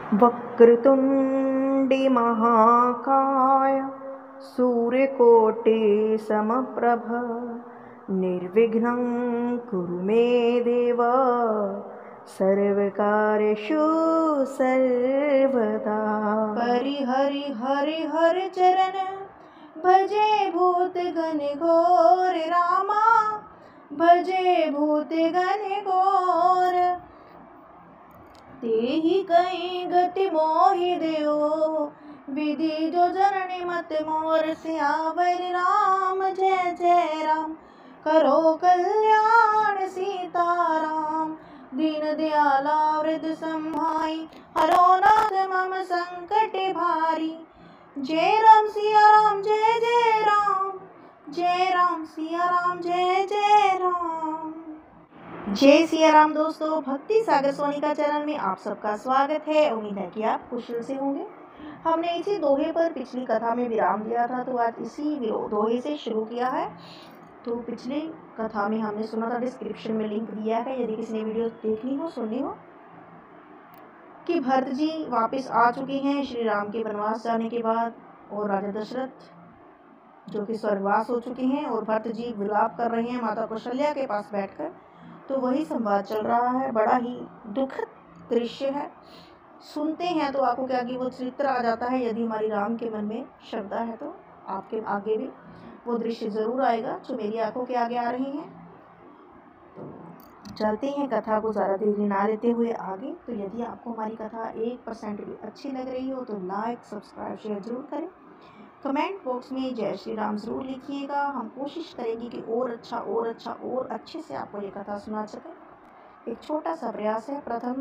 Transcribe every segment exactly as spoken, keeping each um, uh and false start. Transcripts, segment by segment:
वक्रतुण्डी महाकाय सूर्यकोटि समप्रभ निर्विघ्नं कुरु मे देव सर्वकार्येषु सर्वदा। परिहरि हरि हर चरण भजे भूत गण घोर रामा भजे भूत गण घोर तेहि कई गति मोहि देओ विधि जो जननी मत मोर सियावर राम जय जय राम करो कल्याण सीताराम दीन दयाला वृद्ध संभाई हरो नाथ मम संकट भारी जय राम सिया राम जय जय राम जय राम सिया राम जय जय राम। जय सिया राम। दोस्तों, भक्ति सागर सोनिका चैनल में आप सबका स्वागत है। उम्मीद है कि आप कुशल से होंगे। हमने इसी दोहे पर पिछली कथा में विराम दिया था, तो आज इसी दोहे से शुरू किया है। तो पिछली कथा में हमने सुना था, डिस्क्रिप्शन में लिंक दिया है यदि किसी ने वीडियो देखनी हो सुननी हो, कि भरत जी वापस आ चुके हैं श्री राम के वनवास जाने के बाद, और राजा दशरथ जो कि स्वर्गवास हो चुके हैं, और भरत जी विलाप कर रहे हैं माता कौशल्या के पास बैठकर। तो वही संवाद चल रहा है। बड़ा ही दुखद दृश्य है, सुनते हैं तो आपको क्या कि वो चित्र आ जाता है। यदि हमारी राम के मन में श्रद्धा है तो आपके आगे भी वो दृश्य जरूर आएगा जो मेरी आंखों के आगे आ रहे हैं। चलते हैं कथा को ज़्यादा देरी ना लेते हुए आगे। तो यदि आपको हमारी कथा एक परसेंट भी अच्छी लग रही हो तो लाइक सब्सक्राइब शेयर जरूर करें। कमेंट बॉक्स में जय श्री राम जरूर लिखिएगा। हम कोशिश करेंगे कि और अच्छा और अच्छा और अच्छे से आपको ये कथा सुना सकें। एक छोटा सा प्रयास है, प्रथम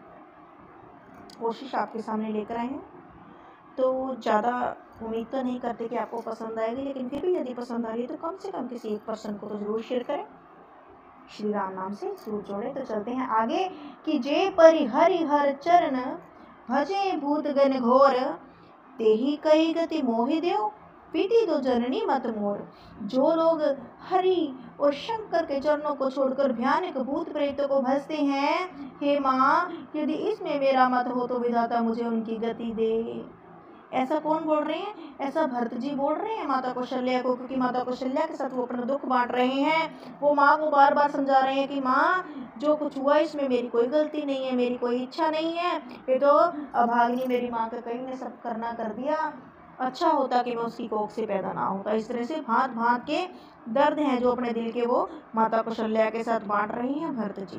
कोशिश आपके सामने लेकर आए हैं। तो ज़्यादा उम्मीद तो नहीं करते कि आपको पसंद आएगी, लेकिन फिर भी यदि पसंद आ रही है तो कम से कम किसी एक पर्सन को तो ज़रूर शेयर करें, श्री राम नाम से जरूर जोड़े। तो चलते हैं आगे कि जय परि हरि हर चरण भजे भूत गण घोर तेहि कई गति मोहि देव विधि दो जननी मत मोर। जो लोग हरि और शंकर के चरणों को छोड़कर भयानक भूत प्रेतों को भजते हैं, हे माँ यदि इसमें मेरा मत हो तो विधाता मुझे उनकी गति दे। ऐसा कौन बोल रहे हैं? ऐसा भरत जी बोल रहे हैं माता कौशल्या को, क्योंकि माता कौशल्या के साथ वो अपना दुख बांट रहे हैं। वो माँ को बार बार समझा रहे हैं कि माँ जो कुछ हुआ इसमें मेरी कोई गलती नहीं है, मेरी कोई इच्छा नहीं है। ये तो अभागिनी मेरी माँ का कहीं ने सब करना कर दिया। अच्छा होता कि मैं उसकी कोख से पैदा ना होता। इस तरह से भांत भांत के दर्द हैं जो अपने दिल के वो माता कौशल्या के साथ बांट रहे हैं भरत जी।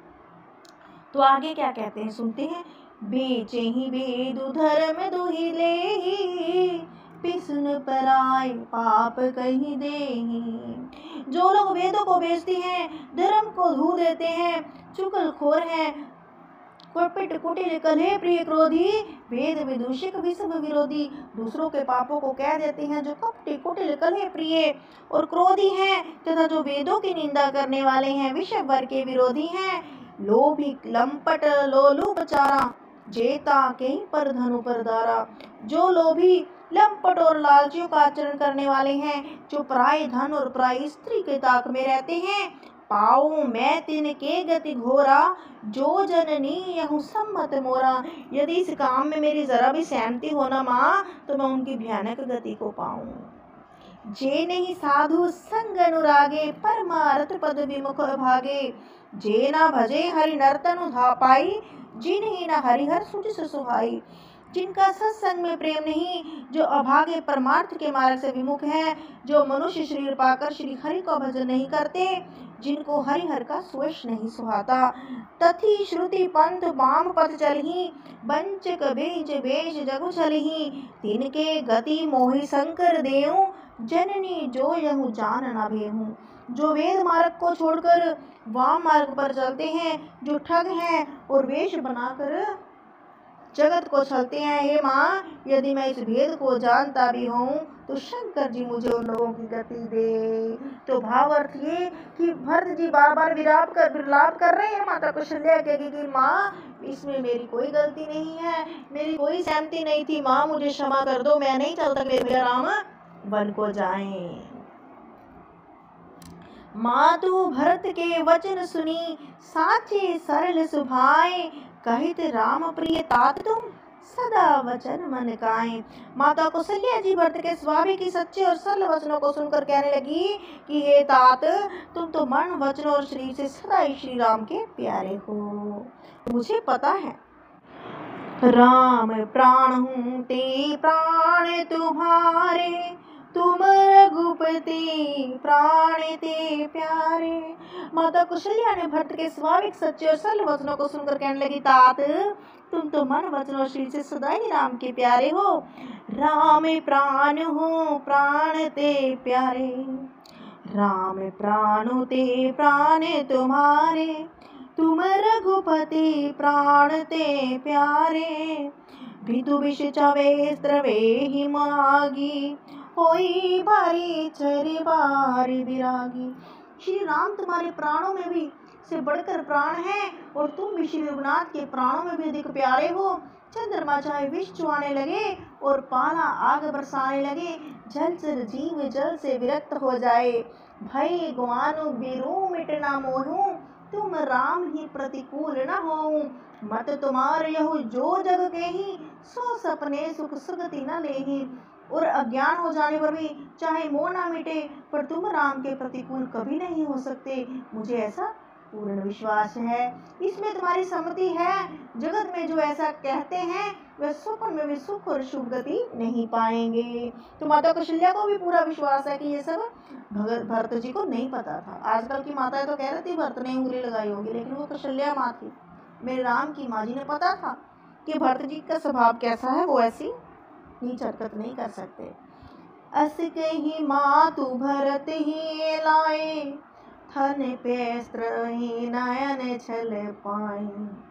तो आगे क्या कहते हैं सुनते हैं। बेचे ही वेद धर्म दुहि लेहि पिसुन पराय पाप कहीं देहि। जो लोग वेदों को बेचते हैं, धर्म को धू देते हैं, चुगलखोर हैं, कुटिल कुटिल कलह प्रिय क्रोधी, वेद विदूषक विषम विरोधी। दूसरों के पापों को कह देते हैं जो कपटी कुटिल कलह प्रिय और क्रोधी हैं, तथा जो वेदों की निंदा करने वाले हैं, विषय वर के विरोधी हैं। लोभी लंपट लोलुप चारा जेता कहीं पर धनु पर दारा। जो लोभी लंपट और लालचियों का आचरण करने वाले हैं, जो पराये धन और पराई स्त्री के ताक में रहते हैं, पाऊं मैं तिन के गति घोरा जो जननी यहूं सम्मत मोरा। यदि इस काम में मेरी जरा भी सहमति हो ना माँ, तो मैं उनकी भयानक गति को पाऊं। जे नहीं साधु संग अनुरागे परमार्थ पद विमुख भागे। जे ना भजे हरि नर्तनु धापाई जिन्हीं न हरिहर सुज सुहाई। जिनका सत्संग में प्रेम नहीं, जो अभागे परमार्थ के मार्ग से विमुख हैं, जो मनुष्य शरीर पाकर श्री हरि का भजन नहीं करते, जिनको हरिहर का स्वेश नहीं सुहाता। तथी श्रुति पंथ बाम पथ चलही बंचक बेज बेज जगु चलही। तिनके गति मोहि शंकर देऊं जननी जो यहु जान न भेहूं। जो वेद मार्ग को छोड़कर वाम मार्ग पर चलते हैं, जो ठग हैं और वेश बनाकर जगत को छलते हैं, हे माँ यदि मैं इस भेद को जानता भी हूँ तो शंकर जी मुझे उन लोगों की गति दे। तो भाव अर्थ ये कि भरत जी बार बार विलाप कर विलाप कर रहे हैं माता कौशल्या के कि माँ इसमें मेरी कोई गलती नहीं है, मेरी कोई सहमति नहीं थी, माँ मुझे क्षमा कर दो, मैं नहीं चाहता कि मेरे भैया राम वन को जाएं। मातु भरत के वचन सुनी साचे सरल सुभाए, कहित राम प्रिय तात तुम सदा वचन मन काए। माता कौशल्या जी भरत के स्वाभाविक सच्चे और सरल वचनों को सुनकर कहने लगी कि हे तात, तुम तो मन वचन और शरीर से सदा ही श्री राम के प्यारे हो। मुझे पता है राम प्राण हूँ ते प्राण तुम्हारे, तुम रघुपति प्राण ते प्यारे। माता कौशल्या ने भरत के स्वाभाविक सच्चे और सरल वचनों को सुनकर कहने लगी, तात तुम तो मन वचन और शरीर से सदा ही राम के प्यारे हो। राम प्राण हो प्राण ते प्यारे, राम प्राण ते प्राण तुम्हारे, तुम रघुपति प्राण ते प्यारे। भितु विष चवे स्त्रवे ही मागी, होई बारी चरी बारी विरागी। श्री राम तुम्हारे प्राणों में भी से बढ़कर प्राण है और तुम भी श्री रघुनाथ के प्राणों में भी अधिक प्यारे हो। चंद्रमा चाहे विष चुआने लगे और पाला आग बरसाने लगे, जलचर जीव जल से विरक्त हो जाए, भय गुआनु बिरु मिटना मोहू, तुम राम ही प्रतिकूल न हो। मत तुम्हार यहु जो जग के ही, सो सपने सुख सुगति न लेही। और अज्ञान हो जाने पर भी चाहे मोह ना मिटे, पर तुम राम के प्रतिकूल कभी नहीं हो सकते, मुझे ऐसा पूर्ण विश्वास है। इसमें तुम्हारी सम्मति है। जगत में जो ऐसा कहते हैं वह स्वप्न में भी सुख और शुभ गति नहीं पाएंगे। तो माता कौशल्या को भी पूरा विश्वास है कि ये सब भगत भरत जी को नहीं पता था। आजकल की माताएं तो कह रही थी भरत ने उंगली लगाई होगी, लेकिन वो कौशल्या माँ थी, मेरे राम की माँ जी ने पता था कि भरत जी का स्वभाव कैसा है, वो ऐसी नीच हरकत नहीं कर सकते। अस कही मातु भरत ही लाए, थन पेस्त्र ही नयन छल पाए,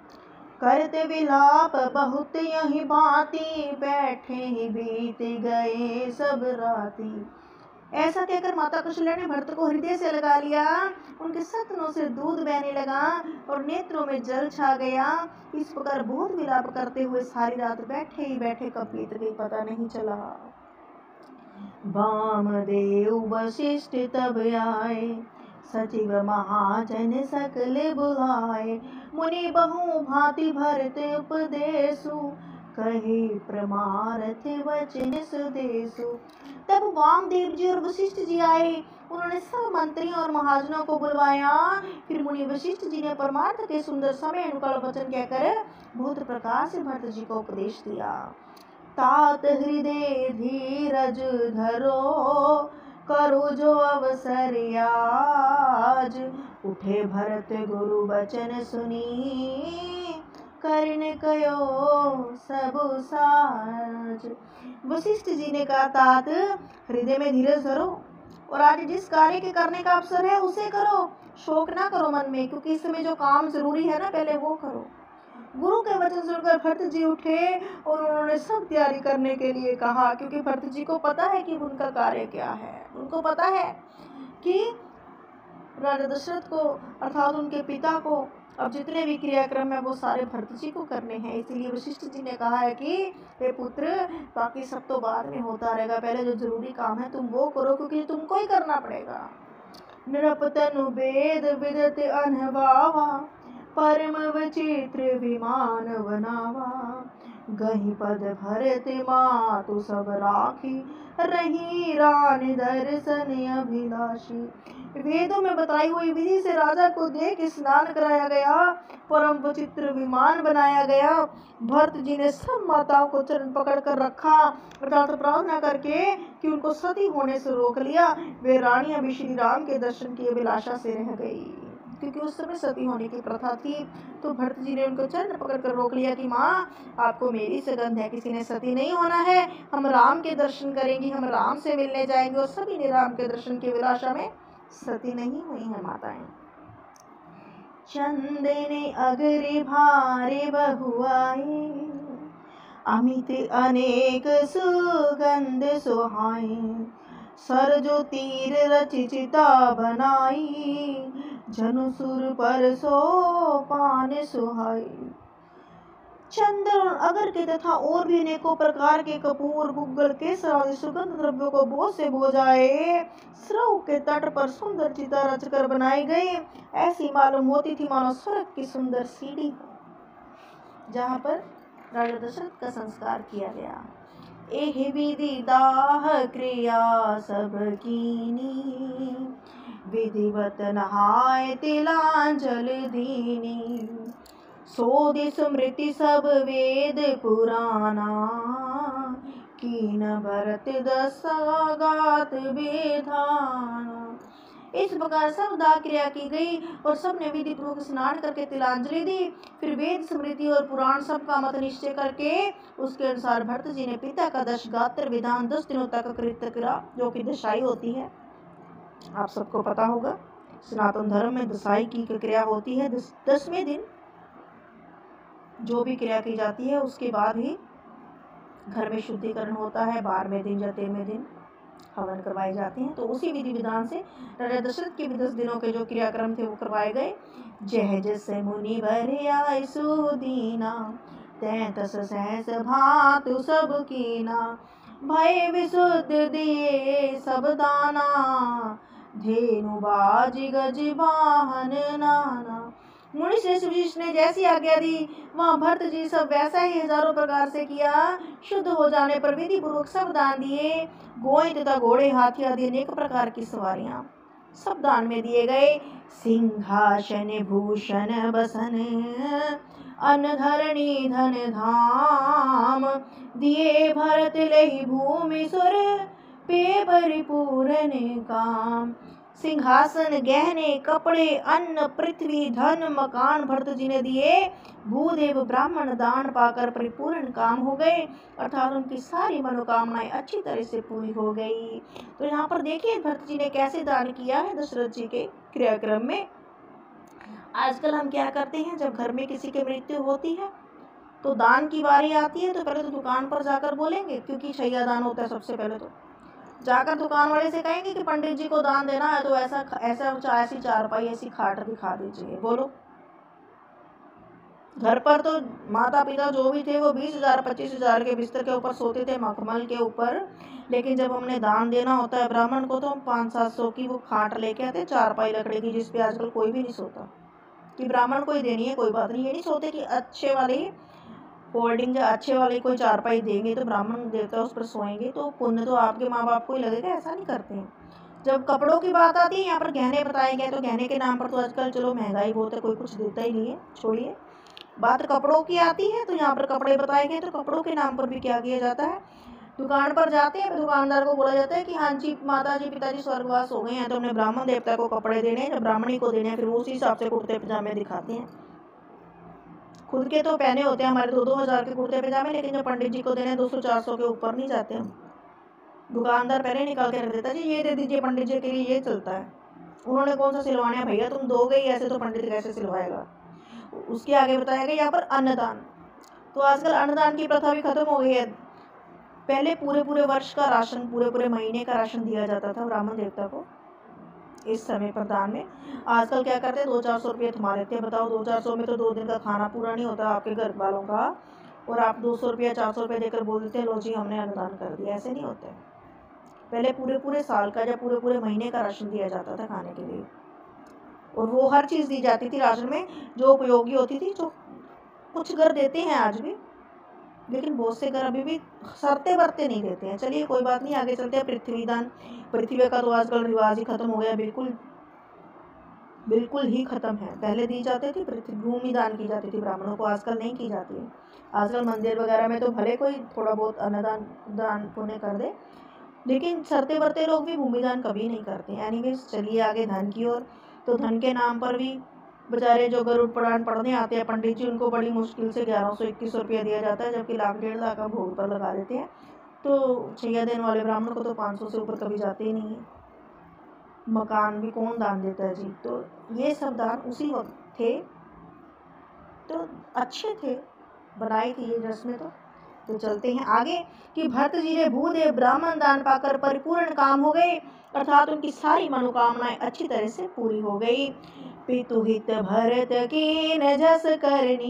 करते विलाप बहुत यही भांति, बैठे ही बीत गए सब राती। ऐसा कहकर माता कौशल्या ने भरत को हृदय से लगा लिया, उनके सतनों से दूध बहने लगा और नेत्रों में जल छा गया। इस प्रकार बहुत विलाप करते हुए सारी रात बैठे ही बैठे कब बीत गई पता नहीं चला। वामदेव वशिष्ठ तब आए, सचिव महाजन सकल बुलाए, मुनि बहु भांति भरत उपदेशु, कहे प्रमारथ वचन सुदेशु। तब वामदेव जी और वशिष्ठ जी आए, उन्होंने सब मंत्रियों और महाजनों को बुलवाया। फिर मुनि वशिष्ठ जी ने परमार्थ के सुंदर समय अनुकूल वचन कहकर बहुत प्रकार से भरत जी को उपदेश दिया। तात हृदय धीरज धरो, करो जो अवसर आज, उठे भरत गुरु वचन सुनी, कर्ण कयो सब साज। वशिष्ठ जी ने कहा, तात हृदय में धीरज धरो और आज जिस कार्य के करने का अवसर है उसे करो, शोक ना करो मन में, क्योंकि इस समय जो काम जरूरी है ना पहले वो करो। गुरु के वचन सुनकर भरत जी उठे और उन्होंने सब तैयारी करने के लिए कहा, क्योंकि भरत जी को पता है कि उनका कार्य क्या है। उनको पता है कि राजा दशरथ को अर्थात उनके पिता को अब जितने भी क्रियाक्रम है वो सारे भरत जी को करने हैं। इसीलिए वशिष्ठ जी ने कहा है कि हे पुत्र, बाकी सब तो बाद में होता रहेगा, पहले जो जरूरी काम है तुम वो करो, क्योंकि तुमको ही करना पड़ेगा। नृपतनु वेद विदत अनवावा, परम विचित्र विमान बनावा, गही पद भरत मातु सब राखी, रही रानी दर्शन अभिलाषी। वेदों में बताई हुई विधि से राजा को देख स्नान कराया गया, परम विचित्र विमान बनाया गया। भरत जी ने सब माताओं को चरण पकड़ कर रखा, अर्थात प्रार्थना करके कि उनको सती होने से रोक लिया। वे रानियां भी श्री राम के दर्शन की अभिलाषा से रह गई, क्योंकि उस समय सती होने की प्रथा थी। तो भरत जी ने उनको चरण पकड़ कर रोक लिया कि माँ, आपको मेरी सगंध है, किसी ने सती नहीं होना है, हम राम के दर्शन करेंगे, हम राम से मिलने जाएंगे। और सभी ने राम के दर्शन की अभिलाषा में सती नहीं हुई है माताएं। चंदने अगरे भारे बहुआए, अमित अनेक सुगंध सुहाए, सरजो तीर रचि चिता बनाई, जनु सुर पर सो पान सुहाई। चंदन और अगर के तथा और भी अनेकों प्रकार के कपूर, गुग्गल, केसर आदि सुगंध द्रव्यों को बहुत से बोझाए स्रव के तट पर सुंदर चिता रचकर बनाई गई। ऐसी मालूम होती थी मानो स्वर्ग की सुंदर सीढ़ी जहाँ पर राजा दशरथ का संस्कार किया गया। एहि विधि दाह क्रिया सब कीनी, विधिवत नहाय तिलांजल दीनी। सोधि स्मृति सब वेद पुराना, कीन भरत दसागात विधाना। इस प्रकार सब दाह क्रिया की गई और सबने विधि पूर्वक स्नान करके तिलांजलि दी। फिर वेद स्मृति और पुराण सब का मत निश्चय करके उसके अनुसार भरत जी ने पिता का दश गात्र विधान दस दिनों तक कृत्य करा, जो कि दशाई होती है। आप सबको पता होगा सनातन धर्म में दशाई की क्रिया होती है। दस, दसवें दिन जो भी क्रिया की जाती है उसके बाद ही घर में शुद्धिकरण होता है। बारहवें दिन या तेरहवें दिन हवन करवाए जाते हैं। तो उसी विधि विधान से राजा दशरथ के भी दस दिनों के जो क्रियाक्रम थे वो करवाए गए। जय जैसे मुनि वर सुदीना, तैतस सहस भातु सब कीना। भय विशुद्ध दिए सब दाना, धेनु बाज गज वाहन नाना। मुनि श्रेष्ठ वशिष्ठ ने जैसी आज्ञा दी वहाँ भरत जी सब वैसा ही हजारों प्रकार से किया। शुद्ध हो जाने पर विधि पूर्वक सब दान दिए। गोए तथा घोड़े, हाथी आदि अनेक प्रकार की सवारियां सब दान में दिए गए। सिंहासन भूषण बसन, अन्न धरणी धन धाम। दिए भरत लही भूमि सुर, पे परिपूर्ण काम। सिंहासन, गहने, कपड़े, अन्न, पृथ्वी, धन, मकान भरत जी ने दिए। भूदेव ब्राह्मण दान पाकर परिपूर्ण काम हो गए, अर्थात उनकी सारी मनोकामनाएं अच्छी तरह से पूरी हो गई। तो यहाँ पर देखिए भरत जी ने कैसे दान किया है दशरथ जी के क्रियाक्रम में। आजकल हम क्या करते हैं, जब घर में किसी की मृत्यु होती है तो दान की बारी आती है तो पहले तो दुकान पर जाकर बोलेंगे, क्योंकि शैया दान होता है। सबसे पहले तो जाकर दुकान वाले से कहेंगे कि पंडित जी को दान देना है तो ऐसा ऐसा ऐसी चारपाई ऐसी खाट दिखा दीजिए। बोलो, घर पर तो माता पिता जो भी थे वो बीस हजार पच्चीस हजार के बिस्तर के ऊपर सोते थे, मखमल के ऊपर। लेकिन जब हमने दान देना होता है ब्राह्मण को तो हम पाँच सात सौ की वो खाट लेके आते, चारपाई लकड़ी की, जिसपे आजकल कोई भी नहीं सोता। कि ब्राह्मण को ही देनी है, कोई बात नहीं। ये नहीं सोते कि अच्छे वाली होल्डिंग या अच्छे वाले कोई चारपाई देंगे तो ब्राह्मण देवता उस पर सोएंगे तो पुण्य तो आपके माँ बाप को ही लगेगा, ऐसा नहीं करते हैं। जब कपड़ों की बात आती है, यहाँ पर गहने बताए गए, तो गहने के नाम पर तो आजकल चलो महंगाई बहुत है, कोई कुछ देता ही नहीं है, छोड़िए। बात कपड़ों की आती है तो यहाँ पर कपड़े बताए गए, तो कपड़ों के नाम पर भी क्या किया जाता है, दुकान पर जाते हैं, दुकानदार को बोला जाता है कि हाँ जी माता जी पिताजी स्वर्गवास हो गए हैं तो हमने ब्राह्मण देवता को कपड़े देने हैं, जब ब्राह्मणी को देने हैं फिर उसी हिसाब से कुर्ते पजामे दिखाते हैं। खुद के तो पहने होते हैं हमारे दो दो हजार के कुर्ते पजामे, लेकिन जब पंडित जी को देने दो सौ चार सौ के ऊपर नहीं जाते हम। दुकानदार पहले निकाल के रख देता, जी ये दे दीजिए पंडित जी के लिए, ये चलता है। उन्होंने कौन सा सिलवाना है भैया, तुम दोगे ही ऐसे तो पंडित कैसे सिलवाएगा। उसके आगे बताया गया यहाँ पर अन्नदान। तो आजकल अन्नदान की प्रथा भी खत्म हो गई है। पहले पूरे पूरे वर्ष का राशन, पूरे पूरे महीने का राशन दिया जाता था ब्राह्मण देवता को इस समय पर दान में। आजकल क्या करते हैं, दो चार सौ रुपये थमा देते हैं। बताओ, दो चार सौ में तो दो दिन का खाना पूरा नहीं होता आपके घर वालों का, और आप दो सौ रुपया चार सौ रुपये देकर बोल देते हैं लो जी हमने अन्नदान कर दिया। ऐसे नहीं होता है। पहले पूरे पूरे साल का या पूरे पूरे महीने का राशन दिया जाता था खाने के लिए, और वो हर चीज़ दी जाती थी राशन में जो उपयोगी होती थी, जो कुछ घर देते हैं आज भी, लेकिन बहुत से घर अभी भी शर्तें बरते नहीं देते हैं। चलिए कोई बात नहीं, आगे चलते हैं। पृथ्वी दान, पृथ्वी का तो आजकल रिवाज ही खत्म हो गया, बिल्कुल बिल्कुल ही खत्म है। पहले दी जाती थी पृथ्वी, भूमि दान की जाती थी ब्राह्मणों को, आजकल नहीं की जाती है। आजकल मंदिर वगैरह में तो भले कोई थोड़ा बहुत अन्नदान दान पुण्य कर दे, लेकिन शर्तें बरते लोग भी भूमि दान कभी नहीं करते। एनीवेज चलिए आगे धन की ओर। तो धन के नाम पर भी बेचारे जो गरुड़ पुराण पढ़ने आते हैं पंडित जी, उनको बड़ी मुश्किल से ग्यारह सौ इक्कीस सौ रुपया दिया जाता है, जबकि लाख डेढ़ लाख का भोग पर लगा देते हैं। तो छैया देने वाले ब्राह्मण को तो पाँच सौ से ऊपर कभी जाते ही नहीं है। मकान भी कौन दान देता है जी। तो ये सब दान उसी वक्त थे, तो अच्छे थे, बनाई थी ये रस्में। तो तो चलते हैं आगे कि भरत जी ने भूदेव ब्राह्मण दान पाकर परिपूर्ण काम हो गए, अर्थात उनकी सारी मनोकामनाएं अच्छी तरह से पूरी हो गई। पितु हित भरत कीन जस करनी,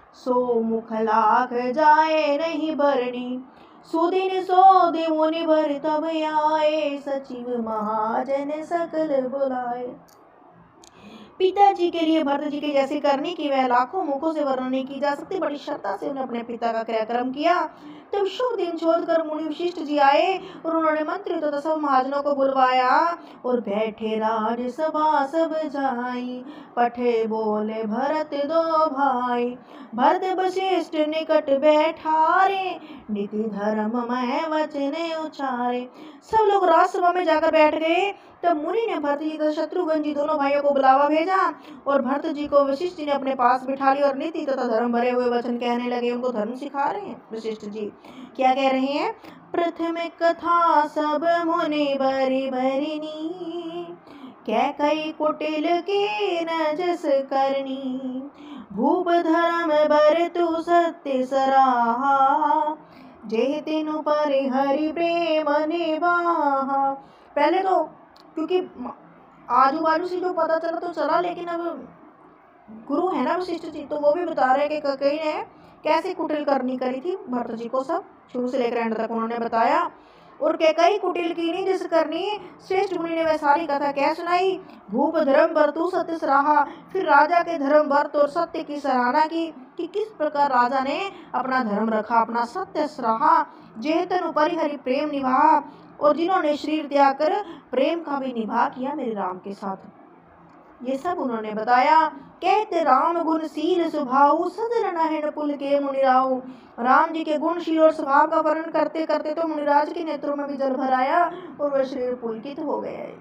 सो मुख लाख जाए नहीं भरनी। सुदिन सो दे मुनि भर तब आए, सचिव महाजन सकल बुलाए। पिताजी के लिए भरत जी के जैसी करनी की वह लाखों मुखों से वर्णन नहीं की जा सकती। बड़ी श्रद्धा से उन्होंने अपने पिता का क्रियाक्रम किया। तब शुभ दिन छोड़कर मुनि वशिष्ठ जी आए और उन्होंने मंत्री तथा सब महाजनों को बुलवाया और बैठे राज सभा सब जाई। पठे बोले भरत दो भाई, भरत वशिष्ठ निकट बैठारे, नीति धर्म मय वचन उचारे। सब लोग राजसभा में जाकर बैठ गए। तब मुनि ने भरत जी तथा शत्रुघ्न जी दोनों भाइयों को बुलावा भेजा और भरत जी को वशिष्ठ जी ने अपने पास बिठा लिया और नीति तथा धर्म भरे हुए वचन कहने लगे। उनको धर्म सिखा रहे हैं वशिष्ठ जी। क्या कह रहे हैं? प्रथम कथा सब मुनि बरी बरिनी, कै कई कुटिल की न जस करनी। भूप धर्म बर तू सत्य सराहा, जे तिनु पर हरि प्रेम निवाहा। पहले तो क्योंकि आजू बाजू से जो पता चला तो चला, लेकिन अब गुरु है ना वशिष्ठ जी, तो वो भी बता रहे हैं कि कई ने कैसे कुटिल करनी करी थी भरत जी को। सब शुरू से लेकर एंड तक उन्होंने बताया। और के कई कुटिल की नहीं जिस करनी, श्रेष्ठ मुनि ने वह सारी कथा क्या सुनाई। भूप धर्म बरतु सत्य सराहा, फिर राजा के धर्म वर्त और सत्य की सराहना की कि किस प्रकार राजा ने अपना धर्म रखा, अपना सत्य सराहा। जेतनु परिहरि प्रेम निभा, और जिन्होंने शरीर त्याग कर प्रेम का भी निभा किया मेरे राम के साथ, ये सब उन्होंने बताया। कहते राम गुणशील स्वभाव, सजन नहन पुल के मुनिराव। राम जी के गुणशील और स्वभाव का वर्णन करते करते तो मुनिराज के नेत्रों में भी जल भर आया और वह शरीर पुलकित हो गए।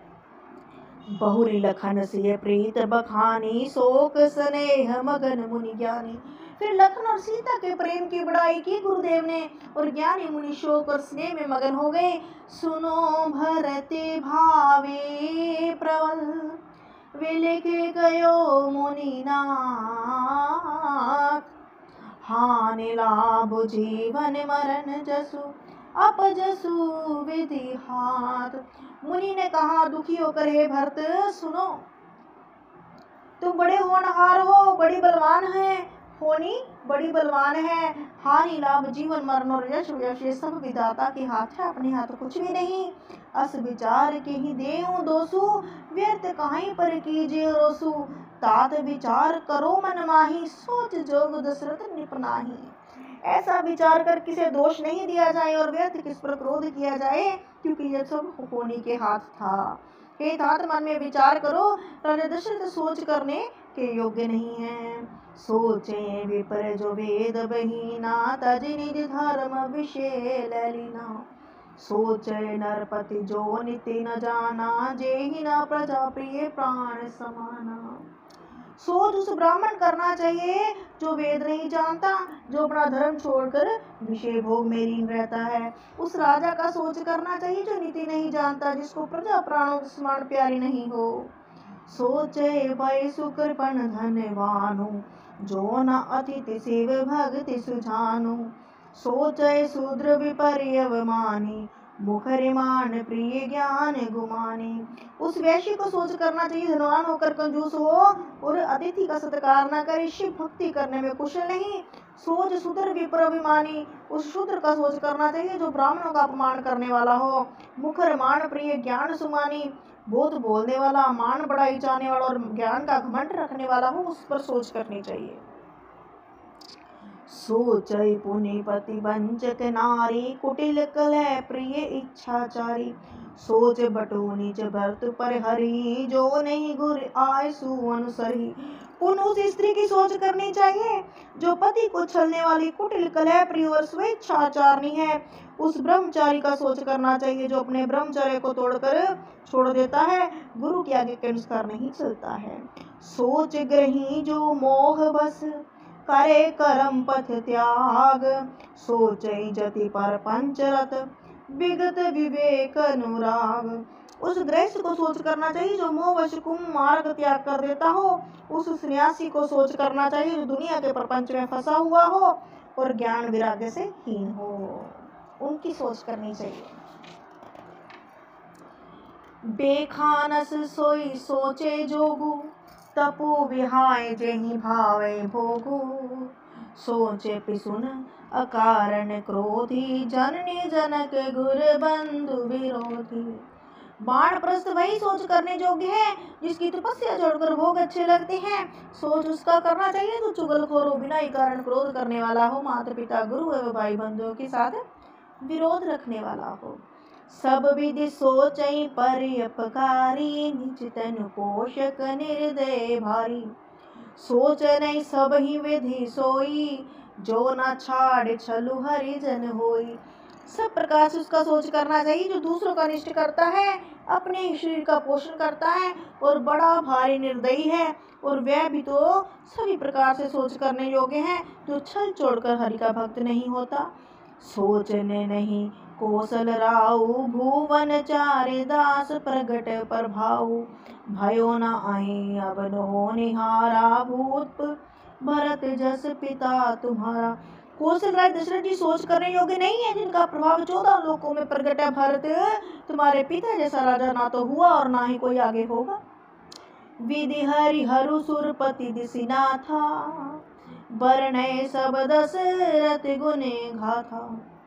बहुरी लखन से प्रीत बखानी, शोक स्नेह मगन मुनि ज्ञानी। फिर लखन और सीता के प्रेम की बड़ाई की गुरुदेव ने, और ज्ञानी मुनि शोक और स्नेह में मगन हो गए। सुनो भरत भावे प्रबल, वे लेके गयो मुनि नाथ। हानि लाभ जीवन मरण जसु, अपजसु विधि हाथ। मुनि ने कहा दुखी होकर, हे भरत सुनो, तुम बड़े होनहार हो, बड़ी बलवान है, होनी बड़ी बलवान है। हानि लाभ जीवन मरण और यश यश ये सब विधाता के हाथ है, अपने हाथ कुछ भी नहीं। अस विचार के ही देऊं दोसु, व्यर्थ कहीं पर कीजिए रोसु। तात विचार करो मन माही, सोच जोग दशरथ निपनाही। ऐसा विचार कर किसे दोष नहीं दिया जाए और व्यर्थ किस पर क्रोध किया जाए, क्योंकि यह सब होनी के हाथ था। हे तात मन में विचार करो, राजा दशरथ सोच करने के योग्य नहीं है। सोचे विपर जो वेद बहीना, तज निज धर्म विषय ललीना। सोचे नरपति जो नीति न जाना, जेहि न प्रजा प्रिय प्राण समाना। सोच उस ब्राह्मण करना चाहिए जो वेद नहीं जानता, जो अपना धर्म छोड़कर विषय भोग में लीन रहता है। उस राजा का सोच करना चाहिए जो नीति नहीं जानता, जिसको प्रजा प्राणों के समान प्यारी नहीं हो। सोचे भय सुकृपण धनवानु, जो न अतिथि शिव भक्ति सुजानु। सोचे शूद्र विपर्य मानी, मुखरिमान प्रिय ज्ञान गुमानी। उस वैश्य को सोच करना चाहिए धनवान होकर कंजूस हो और अतिथि का सत्कार न करे, शिव भक्ति करने में कुशल नहीं। सोच शूद्र विपरभिमानी, उस शूद्र का सोच करना चाहिए जो ब्राह्मणों का अपमान करने वाला हो। मुखरिमान प्रिय ज्ञान सुमानी, बहुत बोलने वाला, मान बढ़ाई चाहने वाला और ज्ञान का घमंड रखने वाला हो, उस पर सोच करनी चाहिए। सोचै पुनिपति वंचक नारी, कुटिल कलह प्रिय इच्छाचारी। सोच बटो निज भरत पर हरि, जो नहीं गुर आय सु अनुसरी। पुन उस स्त्री की सोच करनी चाहिए जो पति को छलने वाली, कुटिल कलह प्रिय और स्वेच्छाचारणी है। उस ब्रह्मचारी का सोच करना चाहिए जो अपने ब्रह्मचर्य को तोड़कर छोड़ देता है, गुरु के आगे के अनुसार नहीं चलता है। सोच ग्रही जो मोह बस, करे करम पथ त्याग। सोचै जति पर पंचरत, विगत विवेक अनुराग। उस गृहस्थ को सोच करना चाहिए जो मोहवश कुमार्ग त्याग कर देता हो। उस सन्यासी को सोच करना चाहिए जो दुनिया के प्रपंच में फंसा हुआ हो और ज्ञान विराग्य से हीन हो, उनकी सोच करनी चाहिए। बेखानस सोई सोचे जोगु, तपु विहाय जेहि भावे भोगु, सोचे पिसुन अकारण क्रोधी, जननी जनक गुर बंधु विरोधी। वानप्रस्थ वही सोच करने योग्य है जिसकी तपस्या जोड़कर भोग अच्छे लगते हैं। सोच उसका करना चाहिए जो चुगलखोर हो, बिना ही कारण क्रोध करने वाला हो, माता पिता गुरु एवं भाई बंधुओं के साथ विरोध रखने वाला हो। सब विधि सोचई पर अपकारी, निज तनु पोषक निर्दय भारी। सोच नहीं सब ही विधि सोई, जो न छाड़ छलु हरिजन होई। सब प्रकार से उसका सोच करना चाहिए जो दूसरों का अनिष्ट करता है, अपने शरीर का पोषण करता है और बड़ा भारी निर्दयी है। और वह भी तो सभी प्रकार से सोच करने योग्य है जो छल छोड़कर हरि का भक्त नहीं होता। सोचने नहीं कौशल राउ, भुवन चारे दास प्रगट प्रभाऊ। भयो न आए अब नो निहारा, भूत भरत जस पिता तुम्हारा। कौशल राय दशरथ जी सोच करने योग्य नहीं है, जिनका प्रभाव चौदह लोकों में प्रगट है। भरत तुम्हारे पिता जैसा राजा ना तो हुआ और ना ही कोई आगे होगा। विधि हरि हरु सुरपति दिसिना था, वर्णय सब दशरथ गुने गाथा।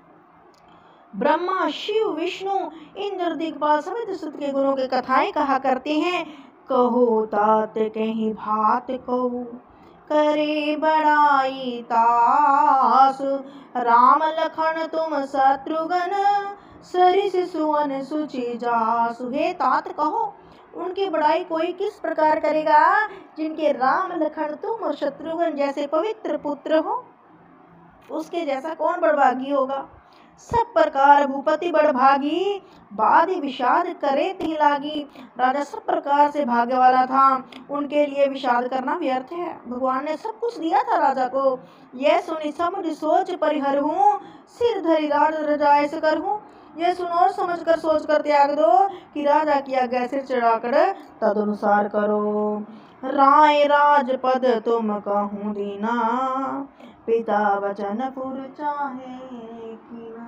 ब्रह्मा शिव विष्णु इंद्र दिग्पाल सभी दशरथ के गुणों के कथाएं कहा करते हैं। कहो तात कहीं भात कहू, करे बड़ाई तास। राम लखन तुम शत्रुघ्न, सरिस सुवन सुचि जासु। हे तात कहो, उनकी बड़ाई कोई किस प्रकार करेगा जिनके राम लखन तुम और शत्रुघ्न जैसे पवित्र पुत्र हो। उसके जैसा कौन बड़भागी होगा। सब प्रकार भूपति बड़भागी, बाधि विषाद करे ती लागी। राजा सब प्रकार से भाग्य वाला था, उनके लिए विषाद करना व्यर्थ है। भगवान ने सब कुछ दिया था राजा को। यह सुनी समझ सोच परिहर हूँ, सिर धरी राज रजाए से कर हूँ। यह सुनो और समझ कर सोच कर त्याग दो कि राजा की आज्ञा सिर चढ़ाकर तद अनुसार करो। राय राजपद तुम कहूँ दीना, पिता वचन पुर चाहे कीना।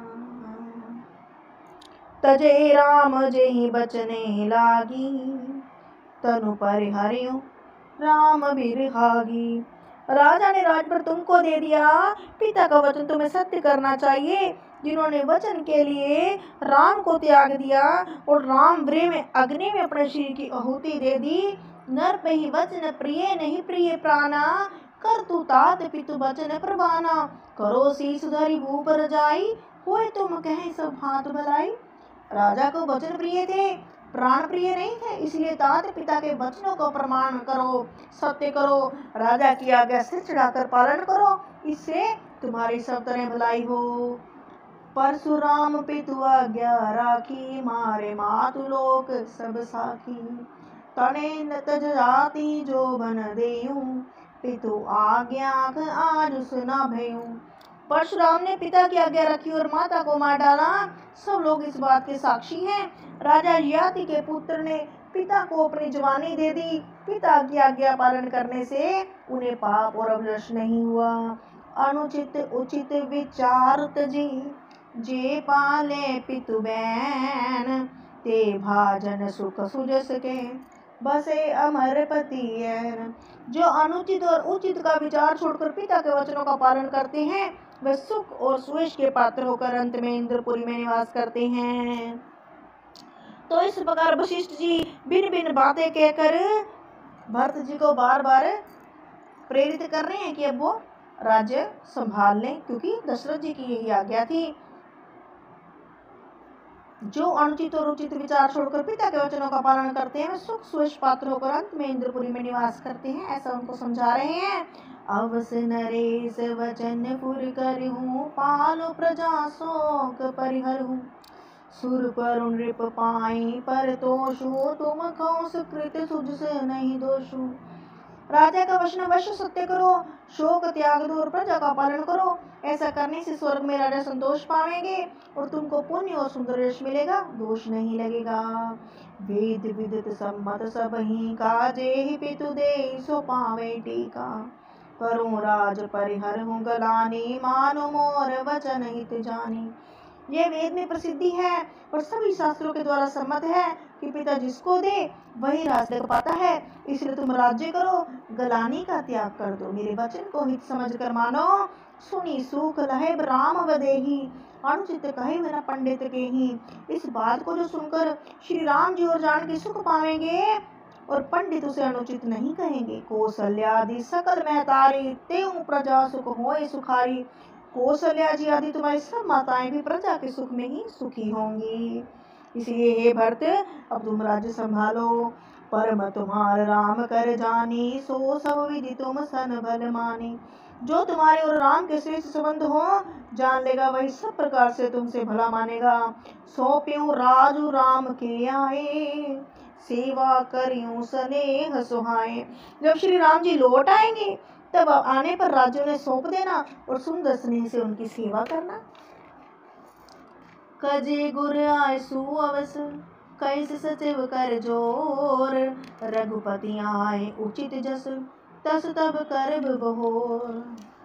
तजे राम जेहि बचने लागी, तनु परिहरियो राम बिरहागी। राजा ने राज पर तुमको दे दिया, पिता का वचन तुम्हें सत्य करना चाहिए। जिन्होंने वचन के लिए राम को त्याग दिया और राम वृह में अग्नि में अपने शरीर की आहुति दे दी। नर पे ही वचन प्रिय नहीं प्रिय प्राणा, कर तू तात पितु वचन प्रवाना। करो शीस धरी भूप रजाई, हुए तुम कहे सब हाथ भलाई। राजा को वचन प्रिय थे, प्राण प्रिय नहीं थे, इसलिए तात पिता के वचनों को प्रमाण करो, सत्य करो, राजा की आज्ञा सिर चढ़ाकर पालन करो, इससे तुम्हारी सब तरह भलाई हो। परशुराम पितु आज्ञा राखी, मारे मातु लोक सब साखी। तने न तज जाति जो बन देयूं, पितु आज्ञा आज सुना भयूं। परशुराम ने पिता की आज्ञा रखी और माता को मार डाला। सब लोग इस बात के साक्षी हैं। राजा ययाति के पुत्र ने पिता को अपनी जवानी दे दी। पिता की आज्ञा पालन करने से उन्हें पाप और अभिलाष नहीं हुआ। अनुचित उचित विचार तजी, जे पाले पितु बैन। ते भाजन सुख सुजस के, बसे अमर पति। जो अनुचित और उचित का विचार छोड़कर पिता के वचनों का पालन करते हैं, वे सुख और सुयश के पात्र होकर अंत में इंद्रपुरी में निवास करते हैं। तो इस प्रकार वशिष्ठ जी भिन्न भिन्न बातें कहकर भरत जी को बार बार प्रेरित कर रहे हैं कि अब वो राज्य संभाल लें, क्योंकि दशरथ जी की यही आज्ञा थी। जो अनुचित और उचित विचार छोड़कर पिता के वचनों का पालन करते हैं, वे सुख सुयश पात्र होकर अंत में इंद्रपुरी में निवास करते हैं, ऐसा उनको समझा रहे हैं। अवस नरेश वचन पुर करहूँ, पालो प्रजा शोक परिहरहूँ। सुर पर नृप पाई पर तोषु, तुम कहो सुकृत सुज से नहीं दोषु। राजा का वचन अवश्य सत्य करो, शोक त्याग दो और प्रजा का पालन करो। ऐसा करने से स्वर्ग में राजा संतोष पावेंगे और तुमको पुण्य और सुंदर यश मिलेगा, दोष नहीं लगेगा। वेद विदित सम्मत सब ही का, जेहि पितु देहि सो पावे टीका। करूं राज परिहर हूँ गलानी, मानो मोर वचन हित जानी। यह वेद में प्रसिद्धि है और सभी शास्त्रों के द्वारा सम्मत है कि पिता जिसको दे वही राज्य कर पाता है। इसलिए तुम राज्य करो, गलानी का त्याग कर दो। मेरे वचन को हित समझ कर मानो। सुनी सुख लहे राम वदेही, अनुचित कहे बिना पंडित के ही। इस बात को जो सुनकर श्री राम जी और जानकी सुख पावेंगे और पंडित उसे अनुचित नहीं कहेंगे। कौशल्या आदि सकल महतारी, तेऊ प्रजा सुख होए सुखारी। कौशल्या जी आदि तुम्हारी सब माताएं भी प्रजा के सुख में ही सुखी होंगी। इसलिए हे भरत, अब तुम राज्य संभालो। परम तुम्हार राम कर जानी, सो सब विधि तुम सन भल मानी। जो तुम्हारे और राम के श्रेष्ठ संबंध हो जान लेगा, वही सब प्रकार से तुमसे भला मानेगा। सौंप्यूं राजू राम के आए, सेवा करियूं स्नेह सुहाए। जब श्री राम जी लौट आएंगे तब आने पर राज्य उन्हें सौंप देना और सुंदर स्नेह से उनकी सेवा करना। कजे गुर आए सुअवस, कैसे सचिव कर जोर। रघुपति आए उचित जस, तस तब करब बहोर।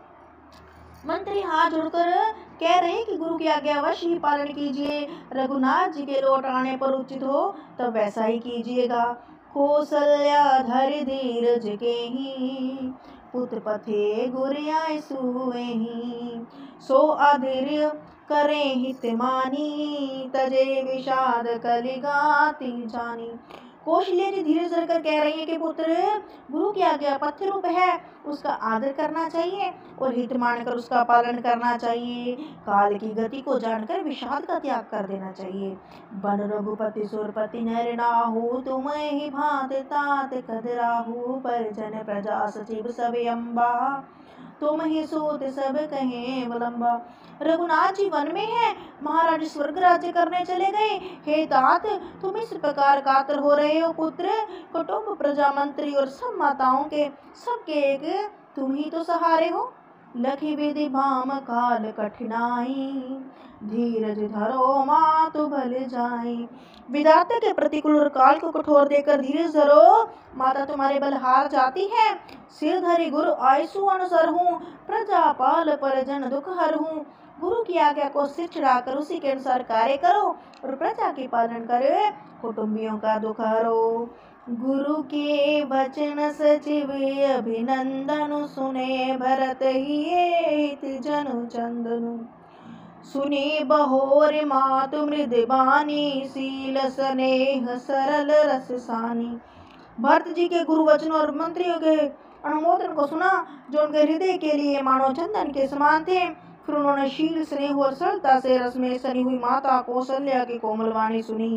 मंत्री हाथ जोड़कर कह रहे कि गुरु की आज्ञावश ही पालन कीजिए। रघुनाथ जी के लौट आने पर उचित हो तब वैसा ही कीजिएगा। कौशल्या धरि धीरज के ही, पुत्र पथे गुर आए सुवेही। सो अधीर करे हित मानी, तजे विषाद कलिगाति जानी। कौशल्या जी धीरे धीरे कर कह रही है कि पुत्र, गुरु की आज्ञा पथ्य रूप है, उसका आदर करना चाहिए और हित मानकर उसका पालन करना चाहिए। काल की गति को जानकर विषाद का त्याग कर देना चाहिए। बन रघुपति सुरपति नर नाहु, तुम ही भांत तात कदराहु। परिजन प्रजा सचिव सब अम्बा, तुम ही सूत सब कहे अवलंबा। रघुनाथ जी वन में है, महाराज स्वर्ग राज्य करने चले गए। हे तात, तुम इस प्रकार कातर हो रहे हो। पुत्र, कुटुंब प्रजा मंत्री और सब माताओं के सबके एक तुम ही तो सहारे हो। लखी विधि भाम काल कठिनाई, धीरज धरो मातु भल जाई। विधाता के प्रतिकूल और काल को कठोर देकर धीरज धरो, माता तुम्हारे बल हार जाती है। सिर धरि गुरु आयसु अनुसर हूँ, प्रजा पाल परिजन दुख हर हूँ। गुरु की आज्ञा को सिर चढ़ाकर उसी के अनुसार कार्य करो और प्रजा के पालन करे, कुटुंबियों का दुख हरो। गुरु के वचन सचिव अभिनंदन, सुने भरत हित जनु चंदनु। सुनी बहोर मातु मृदबानी, शील स्नेह सरल रस सानी। भरत जी के गुरु वचन और मंत्रियों के अनुमोदन को सुना, जो उनके हृदय के लिए मानो चंदन के समान थे। फिर उन्होंने शील स्नेह और सरलता से रस में सनी हुई माता कौशल्या की कोमल वाणी सुनी।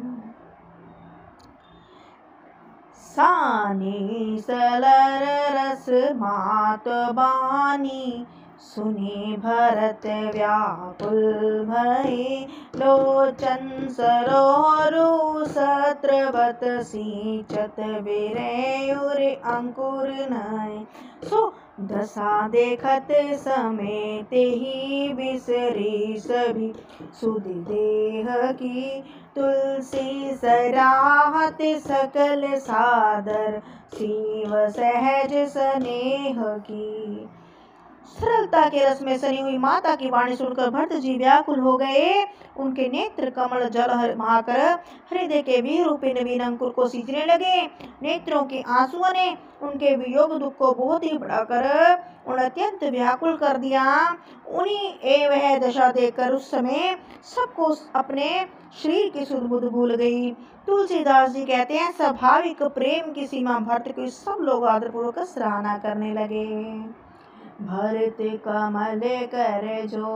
सानी सलर रस मात बानी, सुनी भरत व्याकुल भये। लोचन सरोरु सत्रवत, सींचत बिरेउर अंकुर नय। सो दशा देखत समेत ही, बिसरी सभी सुध देह की। तुलसी सराहत सकल सादर, शिव सहज स्नेह की। सरलता के रस में सनी हुई माता की वाणी सुनकर भरत जी व्याकुल हो गए। उनके नेत्र कमल जल बहाकर हृदय के वीर रूपी नवीन अंकुर को सींचने लगे। नेत्रों के आंसुओं ने उनके वियोग दुख को बहुत ही बढ़ाकर उन्हें अत्यंत व्याकुल कर दिया। उन्हीं ए वह दशा देखकर उस समय सबको अपने शरीर की सुध बुध भूल गई। तुलसीदास जी कहते हैं, स्वाभाविक प्रेम की सीमा भरत की सब लोग आदरपूर्वक सराहना करने लगे। भरत कमल कर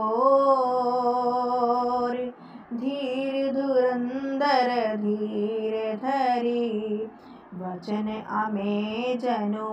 जोर, धीर धुरंधर धीर धरी। वचन अमे जनु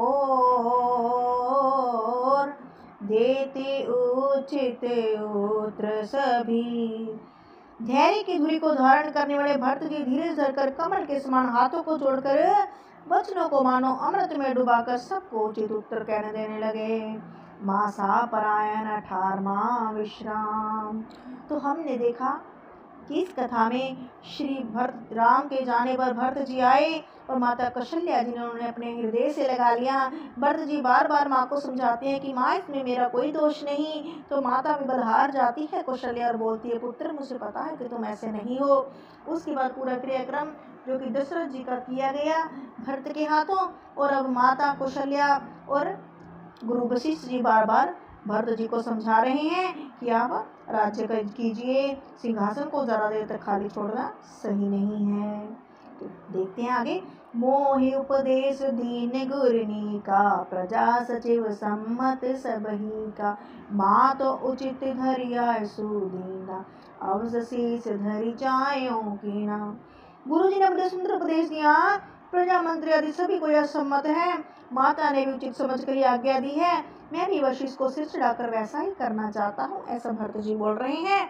बोर, देते उचित उत्तर सभी। धैर्य की धुरी को धारण करने वाले भरत जी धीरे धरकर कमल के समान हाथों को जोड़कर वचनों को मानो अमृत में डुबाकर सबको उचित उत्तर कहने देने लगे। मासा परायण अठारहवां विश्राम। तो हमने देखा कि इस कथा में श्री भरत राम के जाने पर भरत जी आए और माता कौशल्या जी ने उन्हें अपने हृदय से लगा लिया। भरत जी बार बार माँ को समझाते हैं कि माँ इसमें मेरा कोई दोष नहीं, तो माता भी बलहार जाती है कौशल्या और बोलती है पुत्र मुझे पता है कि तुम ऐसे नहीं हो। उसके बाद पूरा क्रियाक्रम जो कि दशरथ जी का किया गया भरत के हाथों, और अब माता कौशल्या और गुरु वशिष्ठ जी बार बार भरत जी को समझा रहे हैं कि आप राज्य कीजिए, सिंहासन को ज़्यादा देर तक खाली छोड़ना सही नहीं है। तो देखते हैं आगे। मोहि उपदेश दीन गुरनी का, प्रजा सचिव सम्मत सबही का, माँ तो उचित धरिया सुदीना, अवस शीस धरि जायो कीना। गुरु जी ने बड़े सुंदर उपदेश दिया, प्रजा मंत्री आदि सभी को यह सम्मत है, माता ने भी उचित समझ कर आज्ञा दी है, मैं भी वशिष्ठ को सिर चढ़ाकर वैसा ही करना चाहता हूँ, ऐसा भरत जी बोल रहे हैं।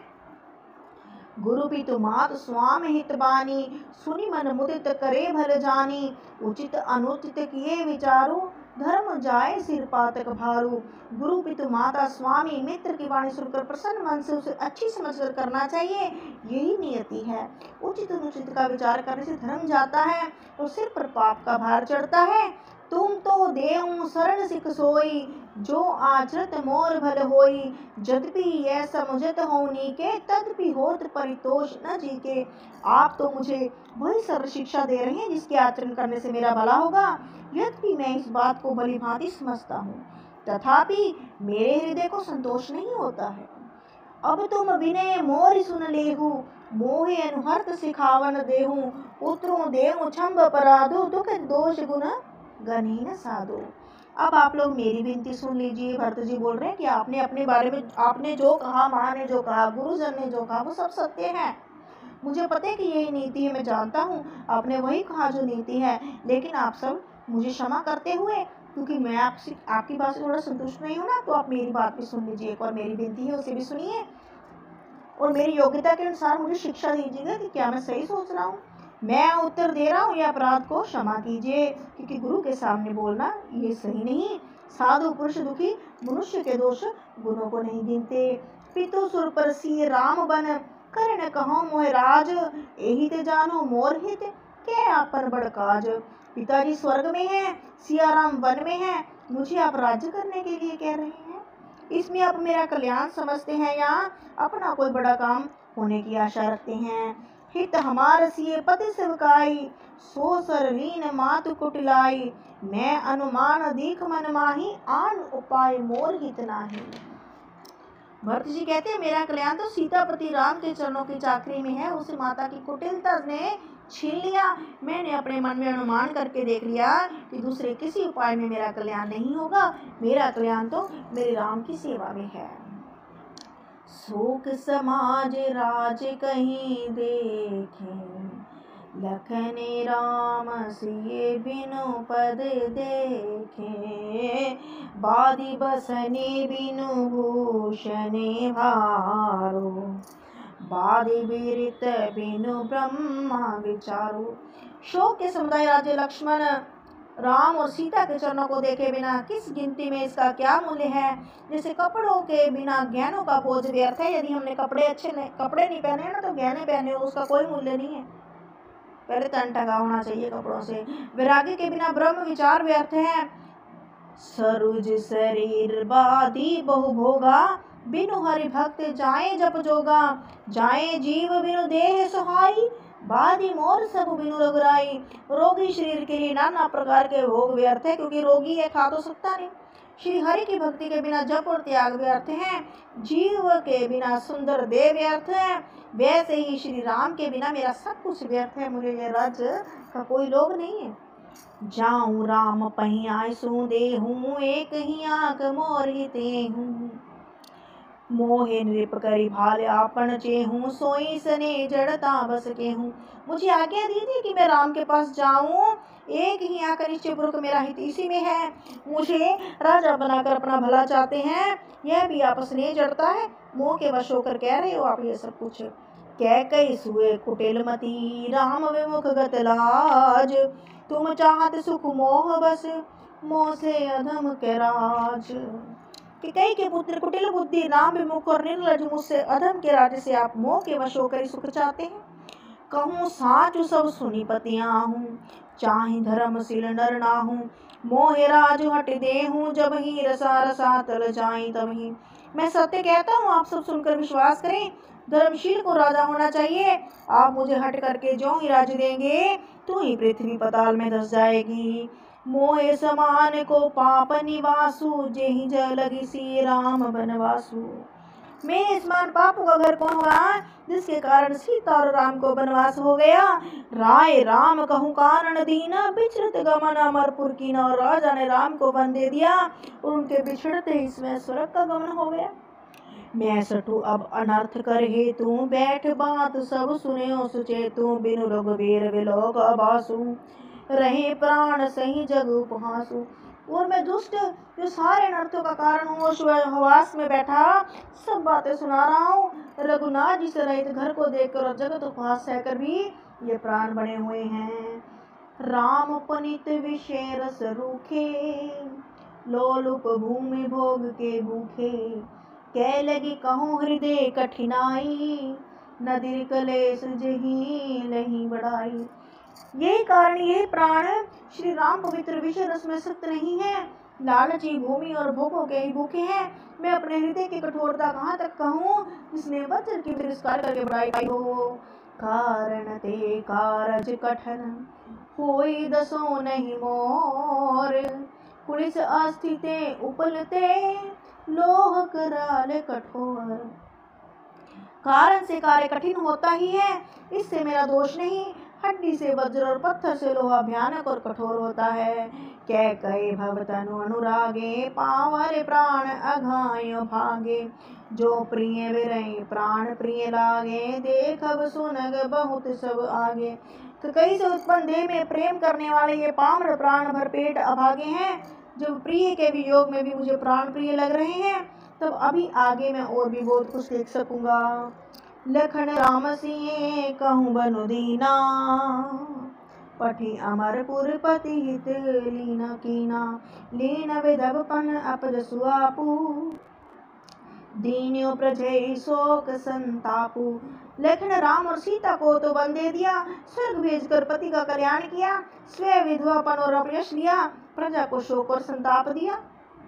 गुरु पितु मात स्वामी हित बानी, सुनि मन मुदित करे भल जानी, उचित अनुचित किए विचारू, धर्म जाए सिर पातक भारू। गुरु पितु माता स्वामी मित्र की वाणी सुनकर प्रसन्न मन से उसे अच्छी समझकर करना चाहिए, यही नियति है। उचित अनुचित का विचार करने से धर्म जाता है और सिर पर पाप का भार चढ़ता है। तुम तो देऊ शरण सिख सोई, जो आचरत मोर भल होई, यद्यपि यह समुझत होनी के, तदपि होत परितोष न जी के। आप तो मुझे वही सरल शिक्षा दे रहे हैं जिसके आचरण करने से मेरा भला होगा, यद्यपि मैं इस बात को भली भांति समझता हूँ, तथापि मेरे हृदय को संतोष नहीं होता है। अब तुम विनय मोर सुन लेहु, मोहे अनुहर्त सिखावन देहु, पुत्रों देहु छंब अपराधो, दुख दोष गुण गणीन साधो। अब आप लोग मेरी विनती सुन लीजिए। भरत जी बोल रहे हैं कि आपने अपने बारे में आपने जो कहा, माँ ने जो कहा, गुरुजन ने जो कहा, वो सब सत्य है। मुझे पता है कि यही नीति है, मैं जानता हूँ आपने वही कहा जो नीति है, लेकिन आप सब मुझे क्षमा करते हुए, क्योंकि मैं आपसे आपकी बात से थोड़ा संतुष्ट नहीं हूँ ना, तो आप मेरी बात भी सुन लीजिए। एक और मेरी विनती है उसे भी सुनिए और मेरी योग्यता के अनुसार मुझे शिक्षा दीजिएगा कि क्या मैं सही सोच रहा हूँ। मैं उत्तर दे रहा हूँ, यह अपराध को क्षमा कीजिए, क्योंकि गुरु के सामने बोलना ये सही नहीं। साधु पुरुष दुखी मनुष्य के दोष गुणों को नहीं गिनते। पितु सुर पर सी राम बन, करण कहो मोह राज, एहि ते जानो मोर हित, के आपन बड़ काज। पिताजी स्वर्ग में हैं, सिया राम वन में हैं, मुझे आप राज्य करने के लिए कह रहे हैं, इसमें आप मेरा कल्याण समझते हैं या अपना कोई बड़ा काम होने की आशा रखते हैं। हित हमार सिए पति सेवकाई, सो सर लीन मातु कुटिलाई, मैं अनुमान दीख मन माही, आन उपाय मोर हित नाही। भरत जी कहते हैं मेरा कल्याण तो सीतापति राम के चरणों की चाकरी में है, उसे माता की कुटिलता ने छीन लिया। मैंने अपने मन में अनुमान करके देख लिया कि दूसरे किसी उपाय में मेरा कल्याण नहीं होगा, मेरा कल्याण तो मेरे राम की सेवा में है। शोक समाज राज कहीं देखे, लखन राम सिए बिनु पद देखे, बादी बसने बिनु भूषणे भारो, बादी विरित बिनु ब्रह्मा विचारो। शोक के समुदाय राज्य लक्ष्मण राम और सीता के चरणों को देखे बिना किस गिनती में इसका क्या मूल्य है। जैसे कपड़ों के बिना गहनों का बोझ व्यर्थ है। यदि हमने कपड़े अच्छे नहीं कपड़े नहीं पहने ना तो गहने पहने हो उसका कोई मूल्य नहीं है, पहले तन ढका होना चाहिए कपड़ों से। वैराग्य के बिना ब्रह्म विचार व्यर्थ है। सरुज शरीर बादी बहु भोगा, बिनु हरि भक्त जाए जप जोगा, जाए जीव बिनु देह सुहाई, बादी मोर सब बिनु रघुराई। रोगी शरीर के लिए नाना प्रकार के भोग व्यर्थ है, क्योंकि रोगी है, खा तो सकता नहीं। श्री हरि की भक्ति के बिना जप और त्याग व्यर्थ है। जीव के बिना सुंदर देह व्यर्थ है, वैसे ही श्री राम के बिना मेरा सब कुछ व्यर्थ है। मुझे ये राज्य का कोई लोभ नहीं है। जाऊं राम पहिया सु देहूं, एक ही आंख मोर हितेहूं, मोहे नृप करी भाल आपन चेहूं, सोई सने जड़ता बस केहूं। मुझे आज्ञा दी थी कि मैं राम के पास जाऊं, एक ही आकर निश्चय पूर्वक मेरा हित इसी में है। मुझे राजा बनाकर अपना भला चाहते हैं, यह भी आपस में जड़ता है। मोह के वश होकर कह रहे हो आप ये सब कुछ। कह कई सुए कुटिल मती, राम विमुख गत लाज, तुम चाहत सुख मोह बस, मोह से अधम के राज। कि कई के पुत्र कुटिल बुद्धि राम विमुख और निर्लज मुझसे अधम के राज्य से आप मोह के वश होकर सुख चाहते हैं। कहूँ साचु सब सुनी पतिया हूँ, चाहे धर्मशील नर ना हूँ। मोह राजु हट दे हूँ, जब ही रसा रसा तल जाई तब ही। मैं सत्य कहता हूँ, आप सब सुनकर विश्वास करें। धर्मशील को राजा होना चाहिए। आप मुझे हट करके जो ही राज्य देंगे तो ही पृथ्वी पताल में धस जाएगी। मोहे समान को पाप निवासु, जेहि जलगी सी राम बनवासु। मेरे समान पापों का घर कौन होगा, जिसके कारण सीता और राम को वनवास हो गया। राय राम कहूँ कारण दीना, बिछड़त गमन अमरपुर की न। राजा ने राम को वन दे दिया और उनके बिछड़ते इसमें स्वर्ग का गमन हो गया। मैं सटू अब अनर्थ कर हे तू, बैठ बात सब सुने सुचे तू। बिनु रघुवीर विलोक अबासु, रहे प्राण सही जग उपहासु। और मैं दुष्ट जो सारे अनर्थों का कारण हूँ, हवास में बैठा सब बातें सुना रहा हूँ। रघुनाथ जी से रहित घर को देखकर और जगत उपहास सहकर भी ये प्राण बने हुए हैं। राम पनित विषय रस रूखे, लोलुप भूमि भोग के भूखे। कह लगी कहूँ हृदय कठिनाई, नदीर कलेश जही नहीं बढ़ाई। यही कारण यही प्राण श्री राम पवित्र विषय रस में सक्त नहीं है, लालची भूमि और भोगों के ही भूखे हैं। मैं अपने हृदय की कठोरता कहाँ तक कहूँ, जिसने वज्र की तिरस्कार करके बढ़ाई पाई हो। कारण ते कारज कठन, कोई दसो नहीं मोर। पुलिस अस्थिते उपलते, लोह कराल कठोर। कारण से कार्य कठिन होता ही है, इससे मेरा दोष नहीं। हड्डी से वज्र और पत्थर से लोहा भयानक और कठोर होता है। कह कहे भवतनु अनुरागे, पावर प्राण अघाय भागे। जो प्रिय विरय प्राण प्रिय लागे, देखब सुनग बहुत सब आगे। तो कई से उत्पन्न देह में प्रेम करने वाले ये पामर प्राण भर पेट अभागे हैं। जब प्रिय के वियोग में भी मुझे प्राण प्रिय लग रहे हैं, तब अभी आगे मैं और भी बहुत कुछ देख सकूंगा। लखन राम सिंह कहूँ बनु दीना, पठी अमरपुर पति हित लीना कीना। लीन विधवपन अपज सुआपू, दीन्यो प्रजय शोक संतापू। लखन राम और सीता को तो वन दे दिया, स्वर्ग भेजकर पति का कल्याण किया, स्वयं विधवापन और अपयश लिया, प्रजा को शोक और संताप दिया।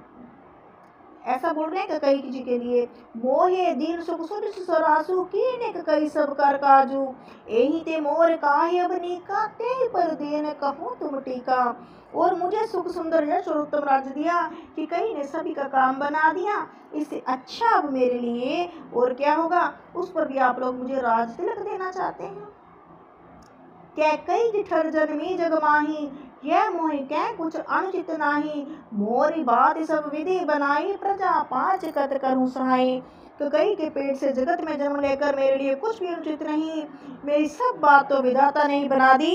ऐसा बोल रहे हैं कई जी के लिए। मोहे दीन सुख सुर सरासु, कीने कई सब कर काजू। एही ते मोर काहे अब नीका, ते पर देन कहूँ तुम टीका। और मुझे सुख सुंदर यश और उत्तम राज्य दिया, कि कई ने सभी का काम बना दिया। इससे अच्छा अब मेरे लिए और क्या होगा, उस पर भी आप लोग मुझे राज तिलक देना चाहते हैं। क्या कई जिठर जन्मी जग माही, यह मोहि क्या कुछ अनुचित नाही। मोरी बात सब विधि बनाई, प्रजा पाँच कत करूँ सहाय। तो कई के पेट से जगत में जन्म लेकर मेरे लिए कुछ भी अनुचित नहीं, मेरी सब बात तो विधाता ने ही बना दी।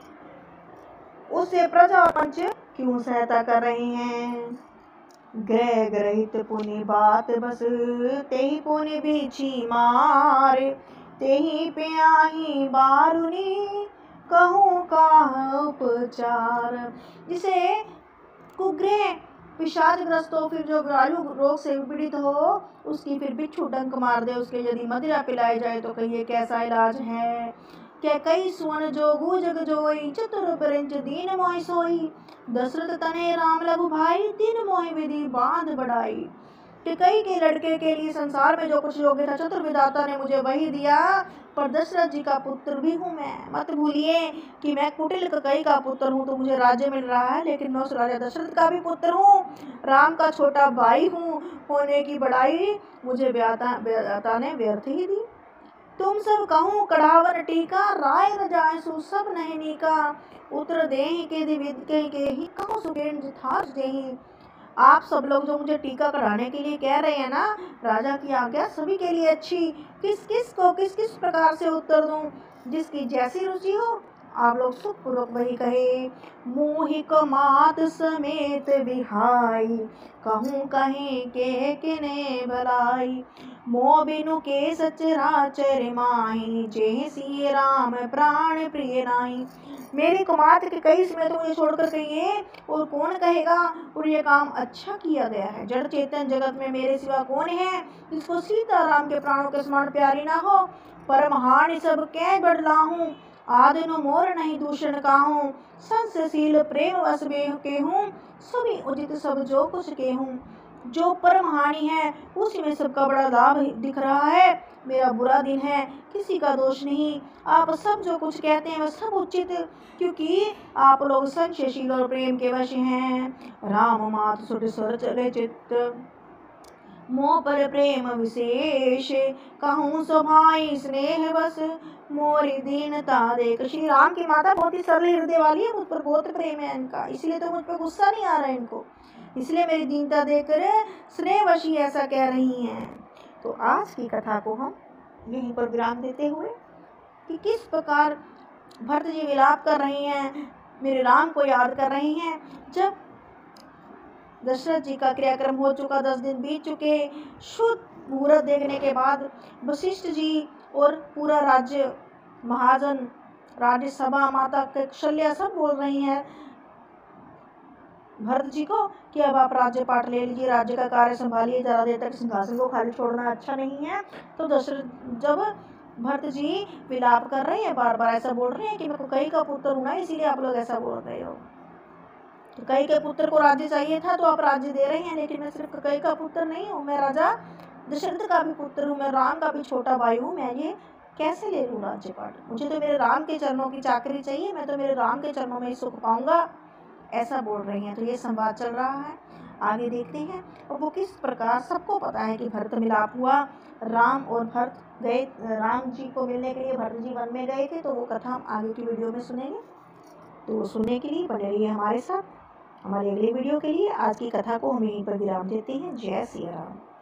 उससे प्रजा और पंच क्यों सहायता कर रहे हैं। ग्रह ग्रहित पुनि बात बस, तेहि पुनि बीछी मार। तेहि पे आही बारुनी, कहूँ का उपचार। जिसे कुग्रह पिशाचग्रस्त हो, फिर जो घरेलू रोग से पीड़ित हो, उसकी फिर बिच्छू डंक मार दे, उसके यदि मदिरा पिलाई जाए तो कहिए कैसा इलाज है। क्या कई सुवन जोगु जग जोई, चतुर प्रंच दीन मोहि सोई। दशरथ तने राम लघु भाई, तीन मोहि विधि बांध बढ़ाई। कि कई के लड़के के लिए संसार में जो कुछ योग्य था, चतुर विधाता ने मुझे वही दिया। पर दशरथ जी का पुत्र भी हूँ मैं। मत भूलिए कि मैं कुटिल कई का पुत्र हूँ, तो मुझे राज्य मिल रहा है, लेकिन मैं उस राजा दशरथ का भी पुत्र हूँ, राम का छोटा भाई हूँ। होने की बड़ाई मुझे व्याता ने व्यर्थ ही दी। तुम सब कहूँ कढ़ावन टीका, राय न जाए सु सब नहीं नीका। उतर देहि के दिविद के के ही, कहूँ सुगेन जिथार देहि। आप सब लोग जो मुझे टीका कराने के लिए कह रहे हैं ना, राजा की आज्ञा सभी के लिए अच्छी। किस किस को किस किस प्रकार से उत्तर दूं, जिसकी जैसी रुचि हो आप लोग सुखपूर्वक वही कहे। मोहिक मात समेत बिहाई, कहूँ कहीं के किने भलाई। मो बिनु के सचराचर माही, जे सिय राम प्राण प्रिय नाई। मेरे कुमार के कई समय तो मुझे छोड़कर कहिए और कौन कहेगा, और ये काम अच्छा किया गया है। जड़ चेतन जगत में मेरे सिवा कौन है, जिसको सीताराम के प्राणों के समान प्यारी ना हो। परमहानि सब कै बदलाहूं, आदनो मोर नहीं दूषण काहूं। संसशील प्रेम वश के हूँ, सभी उचित सब जो कुछ के हूँ। जो परम हानि है उसी में सबका बड़ा लाभ दिख रहा है। मेरा बुरा दिन है, किसी का दोष नहीं। आप सब जो कुछ कहते हैं वह सब उचित, क्योंकि आप लोग संशयशील और प्रेम के वश हैं। राम मात सुट सर चले चित्त, मोह पर प्रेम विशेष। कहूँ स्वभाई स्नेह बस, मोरी दीनता देख। श्री राम की माता बहुत ही सरल हृदय वाली है, मुझ पर बहुत प्रेम है इनका, इसलिए तो मुझ पर गुस्सा नहीं आ रहा है इनको, इसलिए मेरी दीनता देखकर स्नेहवशी ऐसा कह रही हैं। तो आज की कथा को हम यहीं पर विराम देते हुए कि किस प्रकार भरत जी विलाप कर रही हैं, मेरे राम को याद कर रही हैं। जब दशरथ जी का क्रियाक्रम हो चुका, दस दिन बीत चुके, शुद्ध मुहूर्त देखने के बाद वशिष्ठ जी और पूरा राज्य, महाजन, राज्यसभा, माता कौशल्या सब बोल रही हैं भरत जी को कि अब आप राज्य पाठ ले लीजिए, राज्य का कार्य संभालिए, ज़्यादा देर तक सिंहासन को खाली छोड़ना अच्छा नहीं है। तो दशरथ जब भरत जी विलाप कर रहे हैं, बार बार ऐसा बोल रहे हैं कि मैं कैकेयी का पुत्र हूँ ना, इसीलिए आप लोग ऐसा बोल रहे हो। तो कैकेयी के पुत्र को राज्य चाहिए था तो आप राज्य दे रहे हैं, लेकिन मैं सिर्फ कैकेयी का पुत्र नहीं हूँ, मैं राजा दशरथ का भी पुत्र हूँ, मैं राम का भी छोटा भाई हूँ। मैं ये कैसे ले लूँ राज्य पाठ, मुझे तो मेरे राम के चरणों की चाकरी चाहिए, मैं तो मेरे राम के चरणों में ही सुख पाऊंगा, ऐसा बोल रही हैं। तो ये संवाद चल रहा है, आगे देखते हैं। और वो किस प्रकार, सबको पता है कि भरत मिलाप हुआ, राम और भरत गए राम जी को मिलने के लिए, भरत जी वन में गए थे। तो वो कथा हम आगे की वीडियो में सुनेंगे, तो सुनने के लिए बने रहिए हमारे साथ। हमारे अगले वीडियो के लिए आज की कथा को हम यहीं पर विराम देते हैं। जय सिया राम।